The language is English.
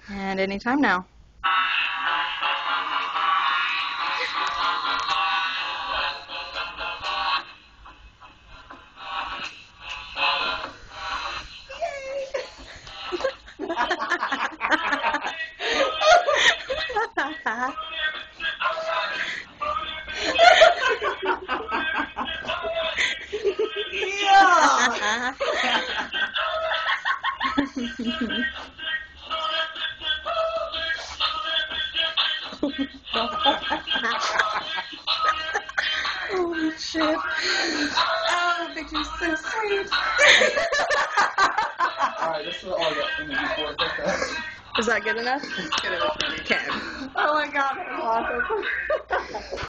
And anytime now. Yeah. Holy shit. Oh, the picture's so sweet. Alright, this is all I got from the before podcast. Is that good enough? It's good enough for me. Okay. Oh my god, that's awesome.